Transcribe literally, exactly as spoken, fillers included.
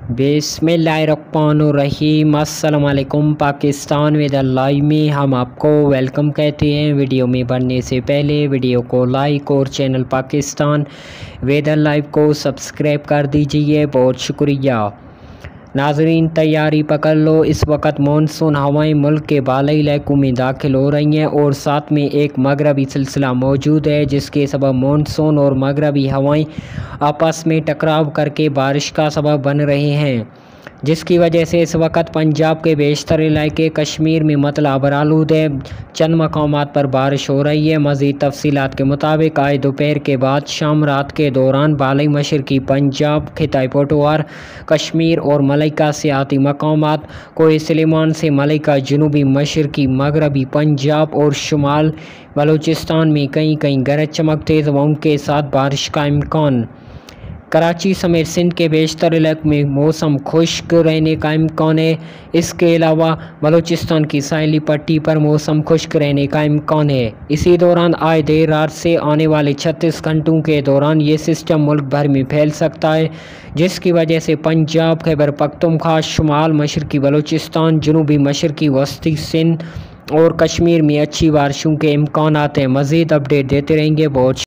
बिस्मिल्लाहिर्रहमानिर्रहीम। अस्सलाम वालेकुम। पाकिस्तान वेदर लाइव में हम आपको वेलकम कहते हैं। वीडियो में बढ़ने से पहले वीडियो को लाइक और चैनल पाकिस्तान वेदर लाइव को सब्सक्राइब कर दीजिए, बहुत शुक्रिया। नाजरीन तैयारी पकड़ लो, इस वक्त मानसून हवाएं मुल्क के बालाई इलाकों में दाखिल हो रही हैं और साथ में एक मगरबी सिलसिला मौजूद है, जिसके सबब मानसून और मगरबी हवाएं आपस में टकराव करके बारिश का सबब बन रहे हैं, जिसकी वजह से इस वक्त पंजाब के बेशतर इलाके, कश्मीर में मतला आलूद है। चंद मकामात पर बारिश हो रही है। मज़ीद तफसीलात के मुताबिक आज दोपहर के बाद शाम रात के दौरान बालाई मशरकी पंजाब, खिताई पोटवार, कश्मीर और मलैका सियाती मकामात, कोई सलेमान से मलैका जनूबी मशरकी मगरबी पंजाब और शुमाल बलूचिस्तान में कहीं कहीं गरज चमक तेज़ हवाओं के साथ बारिश का इम्कान। कराची समेत सिंध के बेशतर इलाकों में मौसम खुश्क रहने का इम्कान है। इसके अलावा बलूचिस्तान की साहिली पट्टी पर मौसम खुश्क रहने का इम्कान है। इसी दौरान आज देर रात से आने वाले छत्तीस घंटों के दौरान ये सिस्टम मुल्क भर में फैल सकता है, जिसकी वजह से पंजाब, खैबर पख्तूनख्वा, शुमाल मशरकी बलूचिस्तान, जनूबी मशरकी वस्ती सिंध और कश्मीर में अच्छी बारिशों के इम्कान हैं। मज़ीद अपडेट देते रहेंगे। बहुत